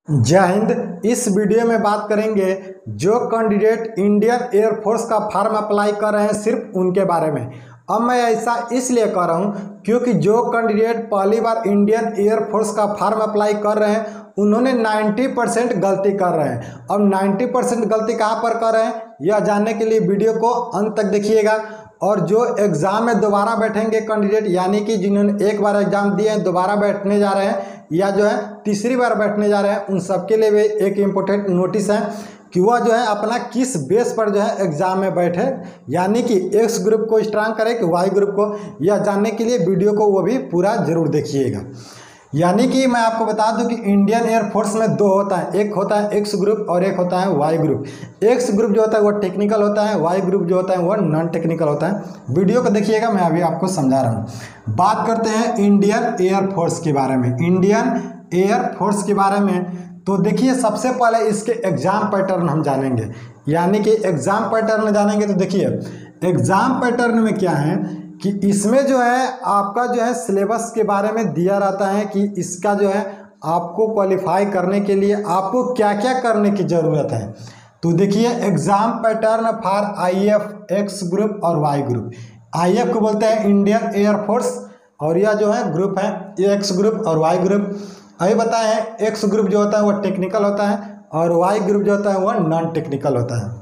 जय हिंद। इस वीडियो में बात करेंगे जो कैंडिडेट इंडियन एयरफोर्स का फॉर्म अप्लाई कर रहे हैं सिर्फ उनके बारे में। अब मैं ऐसा इसलिए कर रहा हूं क्योंकि जो कैंडिडेट पहली बार इंडियन एयरफोर्स का फॉर्म अप्लाई कर रहे हैं उन्होंने 90% गलती कर रहे हैं। अब 90% गलती कहां पर कर रहे हैं यह जानने के लिए वीडियो को अंत तक देखिएगा। और जो एग्ज़ाम में दोबारा बैठेंगे कैंडिडेट, यानी कि जिन्होंने एक बार एग्ज़ाम दिए हैं दोबारा बैठने जा रहे हैं या जो है तीसरी बार बैठने जा रहे हैं, उन सबके लिए भी एक इम्पोर्टेंट नोटिस है कि वह जो है अपना किस बेस पर जो है एग्ज़ाम में बैठे, यानी कि एक्स ग्रुप को स्ट्रांग करे कि वाई ग्रुप को, यह जानने के लिए वीडियो को वो भी पूरा जरूर देखिएगा। यानी कि मैं आपको बता दूं कि इंडियन एयरफोर्स में दो होता है, एक होता है एक्स ग्रुप और एक होता है वाई ग्रुप। एक्स ग्रुप जो होता है वो टेक्निकल होता है, वाई ग्रुप जो होता है वो नॉन टेक्निकल होता है। वीडियो को देखिएगा, मैं अभी आपको समझा रहा हूँ। बात करते हैं इंडियन एयरफोर्स के बारे में। इंडियन एयरफोर्स के बारे में तो देखिए, सबसे पहले इसके एग्ज़ाम पैटर्न हम जानेंगे, यानी कि एग्ज़ाम पैटर्न जानेंगे। तो देखिए एग्ज़ाम पैटर्न में क्या है कि इसमें जो है आपका जो है सिलेबस के बारे में दिया रहता है कि इसका जो है आपको क्वालिफाई करने के लिए आपको क्या क्या करने की ज़रूरत है। तो देखिए exam pattern for IF, X group और वाई ग्रुप। आईएफ को बोलते हैं इंडियन एयरफोर्स और यह जो है ग्रुप है एक्स ग्रुप और वाई ग्रुप। अभी बताए हैं एक्स ग्रुप जो होता है वह टेक्निकल होता है और वाई ग्रुप जो होता है वह नॉन टेक्निकल होता है।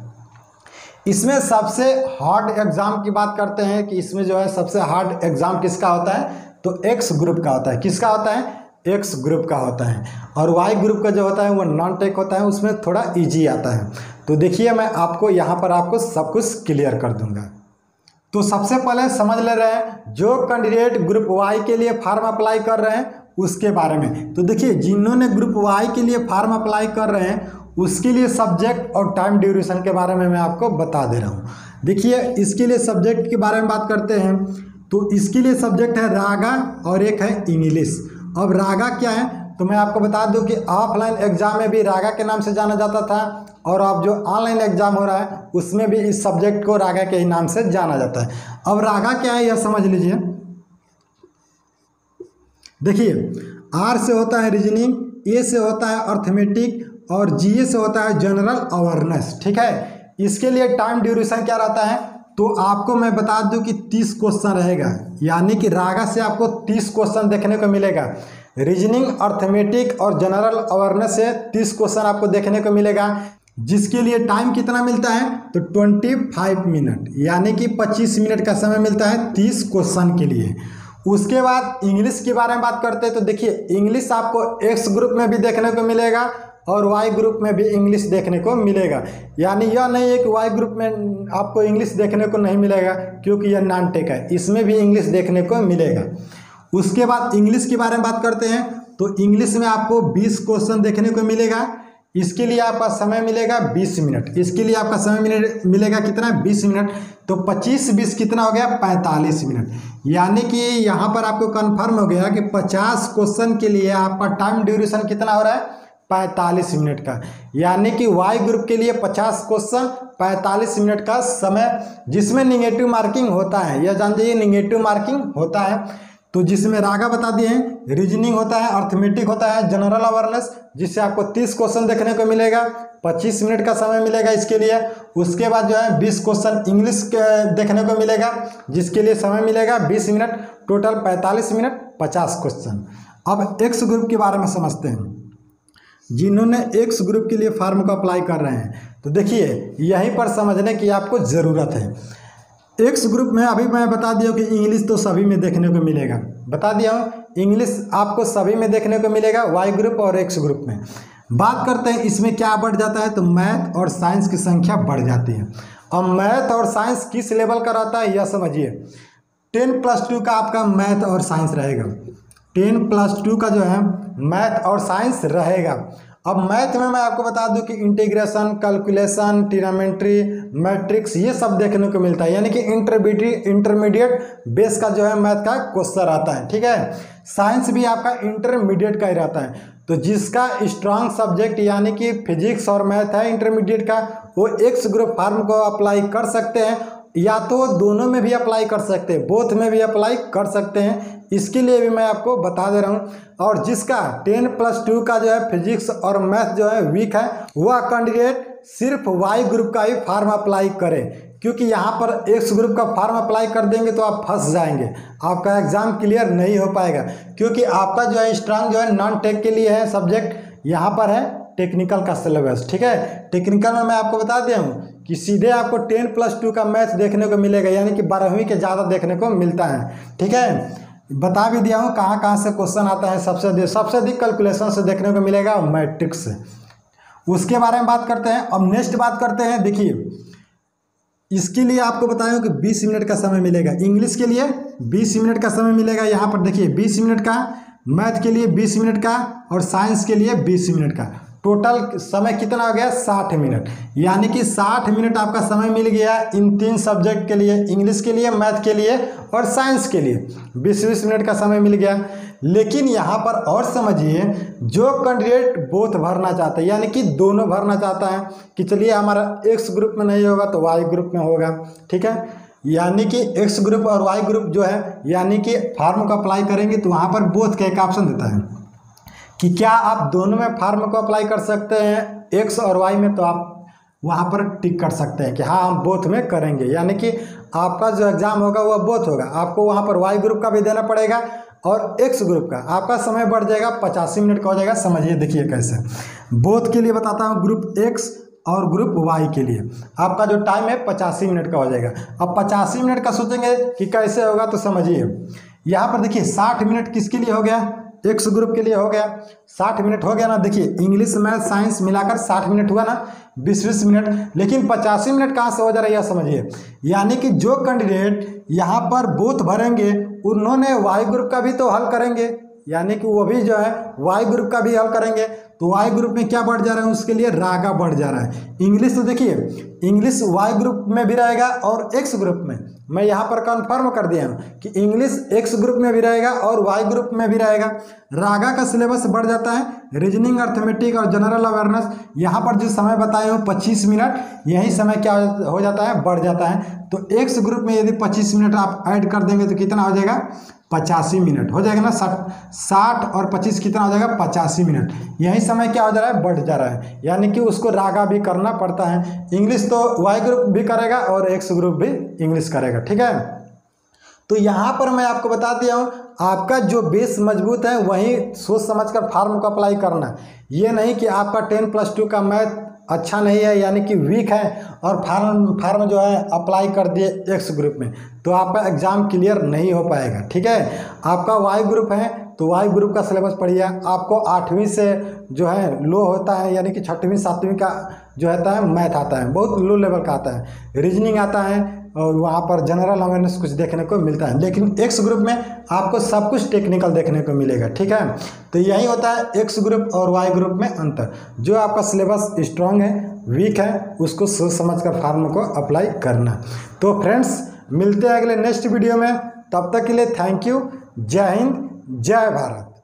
इसमें सबसे हार्ड एग्ज़ाम की बात करते हैं कि इसमें जो है सबसे हार्ड एग्ज़ाम किसका होता है, तो एक्स ग्रुप का होता है। किसका होता है? एक्स ग्रुप का होता है। और वाई ग्रुप का जो होता है वो नॉन टेक होता है, उसमें थोड़ा इजी आता है। तो देखिए मैं आपको यहाँ पर आपको सब कुछ क्लियर कर दूंगा। तो सबसे पहले समझ ले रहे हैं जो कैंडिडेट ग्रुप वाई के लिए फॉर्म अप्लाई कर रहे हैं उसके बारे में। तो देखिए जिन्होंने ग्रुप वाई के लिए फॉर्म अप्लाई कर रहे हैं उसके लिए सब्जेक्ट और टाइम ड्यूरेशन के बारे में मैं आपको बता दे रहा हूँ। देखिए इसके लिए सब्जेक्ट के बारे में बात करते हैं तो इसके लिए सब्जेक्ट है रागा और एक है इंग्लिश। अब रागा क्या है तो मैं आपको बता दूं कि ऑफलाइन एग्जाम में भी रागा के नाम से जाना जाता था और अब जो ऑनलाइन एग्जाम हो रहा है उसमें भी इस सब्जेक्ट को रागा के ही नाम से जाना जाता है। अब रागा क्या है यह समझ लीजिए। देखिए आर से होता है रीजनिंग, ए से होता है अर्थमेटिक और जीए से होता है जनरल अवेयरनेस। ठीक है, इसके लिए टाइम ड्यूरेशन क्या रहता है तो आपको मैं बता दूं कि 30 क्वेश्चन रहेगा, यानी कि रागा से आपको 30 क्वेश्चन देखने को मिलेगा। रीजनिंग, अर्थमेटिक और जनरल अवेयरनेस से 30 क्वेश्चन आपको देखने को मिलेगा, जिसके लिए टाइम कितना मिलता है तो 25 मिनट, यानी कि 25 मिनट का समय मिलता है 30 क्वेश्चन के लिए। उसके बाद इंग्लिश के बारे में बात करते हैं तो देखिए इंग्लिश आपको एक्स ग्रुप में भी देखने को मिलेगा और वाई ग्रुप में भी इंग्लिश देखने को मिलेगा। यानी यह नहीं है कि वाई ग्रुप में आपको इंग्लिश देखने को नहीं मिलेगा क्योंकि यह नॉन टेक है, इसमें भी इंग्लिश देखने को मिलेगा। उसके बाद इंग्लिश के बारे में बात करते हैं तो इंग्लिश में आपको 20 क्वेश्चन देखने को मिलेगा। इसके लिए आपका समय मिलेगा 20 मिनट। इसके लिए आपका समय मिलेगा कितना? 20 मिनट। तो 25-20 कितना हो गया? 45 मिनट। यानी कि यहाँ पर आपको कन्फर्म हो गया कि 50 क्वेश्चन के लिए आपका टाइम ड्यूरेशन कितना हो रहा है? 45 मिनट का। यानी कि वाई ग्रुप के लिए 50 क्वेश्चन 45 मिनट का समय, जिसमें निगेटिव मार्किंग होता है, यह जान जाइए निगेटिव मार्किंग होता है। तो जिसमें रागा बता दिए हैं, रीजनिंग होता है, अर्थमेटिक होता है, जनरल अवेयरनेस जिससे आपको 30 क्वेश्चन देखने को मिलेगा, 25 मिनट का समय मिलेगा इसके लिए। उसके बाद जो है 20 क्वेश्चन इंग्लिश के देखने को मिलेगा जिसके लिए समय मिलेगा 20 मिनट, टोटल 45 मिनट 50 क्वेश्चन। अब एक्स ग्रुप के बारे में समझते हैं, जिन्होंने एक्स ग्रुप के लिए फॉर्म को अप्लाई कर रहे हैं। तो देखिए यहीं पर समझने की आपको ज़रूरत है। एक्स ग्रुप में अभी मैं बता दिया कि इंग्लिश तो सभी में देखने को मिलेगा, बता दिया हूँ इंग्लिश आपको सभी में देखने को मिलेगा, वाई ग्रुप और एक्स ग्रुप में। बात करते हैं इसमें क्या बढ़ जाता है तो मैथ और साइंस की संख्या बढ़ जाती है। अब मैथ और साइंस किस लेवल का रहता है यह समझिए। 10+2 का आपका मैथ और साइंस रहेगा, 10+2 का जो है मैथ और साइंस रहेगा। अब मैथ में मैं आपको बता दूं कि इंटीग्रेशन, कैलकुलेशन, ट्रिग्नोमेट्री, मैट्रिक्स ये सब देखने को मिलता है, यानी कि इंटरमीडिएट बेस का जो है मैथ का क्वेश्चन आता है। ठीक है, साइंस भी आपका इंटरमीडिएट का ही रहता है। तो जिसका स्ट्रांग सब्जेक्ट यानी कि फिजिक्स और मैथ है इंटरमीडिएट का, वो एक्स ग्रुप फॉर्म को अप्लाई कर सकते हैं या तो दोनों में भी अप्लाई कर सकते हैं, बोथ में भी अप्लाई कर सकते हैं। इसके लिए भी मैं आपको बता दे रहा हूँ। और जिसका 10+2 का जो है फिजिक्स और मैथ जो है वीक है, वह कैंडिडेट सिर्फ वाई ग्रुप का ही फार्म अप्लाई करे, क्योंकि यहाँ पर एक्स ग्रुप का फार्म अप्लाई कर देंगे तो आप फंस जाएंगे, आपका एग्जाम क्लियर नहीं हो पाएगा। क्योंकि आपका जो है स्ट्रांग जो है नॉन टेक के लिए है सब्जेक्ट, यहाँ पर है टेक्निकल का सिलेबस। ठीक है, टेक्निकल में मैं आपको बता दिया हूँ कि सीधे आपको 10+2 का मैथ देखने को मिलेगा, यानी कि 12वीं के ज़्यादा देखने को मिलता है। ठीक है, बता भी दिया हूँ कहाँ कहाँ से क्वेश्चन आता है। सबसे अधिक कैलकुलेशन से देखने को मिलेगा मैट्रिक्स से। उसके बारे में बात करते हैं। अब नेक्स्ट बात करते हैं, देखिए इसके लिए आपको बताया कि 20 मिनट का समय मिलेगा। इंग्लिश के लिए 20 मिनट का समय मिलेगा। यहाँ पर देखिए 20 मिनट का, मैथ के लिए 20 मिनट का और साइंस के लिए 20 मिनट का। टोटल समय कितना हो गया? 60 मिनट। यानी कि 60 मिनट आपका समय मिल गया इन 3 सब्जेक्ट के लिए, इंग्लिश के लिए, मैथ के लिए और साइंस के लिए 20-20 मिनट का समय मिल गया। लेकिन यहाँ पर और समझिए, जो कैंडिडेट बोथ भरना चाहता है, यानी कि दोनों भरना चाहता है कि चलिए हमारा एक्स ग्रुप में नहीं होगा तो वाई ग्रुप में होगा। ठीक है, यानी कि एक्स ग्रुप और वाई ग्रुप जो है, यानी कि फार्म को अप्लाई करेंगे तो वहाँ पर बोथ का एक ऑप्शन देता है कि क्या आप दोनों में फार्म को अप्लाई कर सकते हैं, एक्स और वाई में, तो आप वहाँ पर टिक कर सकते हैं कि हाँ हम बोथ में करेंगे। यानी कि आपका जो एग्ज़ाम होगा वह बोथ होगा। आपको वहाँ पर वाई ग्रुप का भी देना पड़ेगा और एक्स ग्रुप का। आपका समय बढ़ जाएगा, 85 मिनट का हो जाएगा। समझिए, देखिए कैसे बोथ के लिए बताता हूँ, ग्रुप एक्स और ग्रुप वाई के लिए आपका जो टाइम है 85 मिनट का हो जाएगा। अब 85 मिनट का सोचेंगे कि कैसे होगा, तो समझिए यहाँ पर देखिए 60 मिनट किसके लिए हो गया? एक्स ग्रुप के लिए हो गया। 60 मिनट हो गया ना। देखिए इंग्लिश मैथ साइंस मिलाकर 60 मिनट हुआ ना, 20-20 मिनट। लेकिन 85 मिनट कहाँ से हो जा रहा है, यह समझिए। यानी कि जो कैंडिडेट यहाँ पर बोथ भरेंगे उन्होंने वाई ग्रुप का भी तो हल करेंगे, यानी कि वो भी जो है वाई ग्रुप का भी हल करेंगे। तो वाई ग्रुप में क्या बढ़ जा रहा है? उसके लिए रागा बढ़ जा रहा है। इंग्लिश तो देखिए, इंग्लिश वाई ग्रुप में भी रहेगा और एक्स ग्रुप में। मैं यहाँ पर कंफर्म कर दिया हूँ कि इंग्लिश एक्स ग्रुप में भी रहेगा और वाई ग्रुप में भी रहेगा। रागा का सिलेबस बढ़ जाता है, रीजनिंग, अर्थमेटिक और जनरल अवेयरनेस। यहाँ पर जो समय बताए हूँ 25 मिनट, यही समय क्या हो जाता है? बढ़ जाता है। तो एक्स ग्रुप में यदि 25 मिनट आप ऐड कर देंगे तो कितना हो जाएगा? 85 मिनट हो जाएगा ना। 60 और 25 कितना हो जाएगा? 85 मिनट। यही समय क्या हो जा रहा है? बढ़ जा रहा है। यानी कि उसको रागा भी करना पड़ता है। इंग्लिश तो वाई ग्रुप भी करेगा और एक्स ग्रुप भी इंग्लिश करेगा। ठीक है, तो यहाँ पर मैं आपको बता दिया हूँ, आपका जो बेस मजबूत है वहीं सोच समझकर फार्म को अप्लाई करना। ये नहीं कि आपका 10+2 का मैथ अच्छा नहीं है, यानी कि वीक है, और फार्म जो है अप्लाई कर दिए एक्स ग्रुप में, तो आपका एग्ज़ाम क्लियर नहीं हो पाएगा। ठीक है, आपका वाई ग्रुप है तो वाई ग्रुप का सिलेबस पढ़िए। आपको 8वीं से जो है लो होता है, यानी कि 6वीं 7वीं का जो आता है मैथ आता है, बहुत लो लेवल का आता है। रीजनिंग आता है और वहाँ पर जनरल अवेयरनेस कुछ देखने को मिलता है। लेकिन एक्स ग्रुप में आपको सब कुछ टेक्निकल देखने को मिलेगा। ठीक है, तो यही होता है एक्स ग्रुप और वाई ग्रुप में अंतर। जो आपका सिलेबस स्ट्रांग है, वीक है, उसको सोच समझ कर फार्म को अप्लाई करना। तो फ्रेंड्स, मिलते हैं अगले नेक्स्ट वीडियो में। तब तक के लिए थैंक यू। जय हिंद, जय भारत।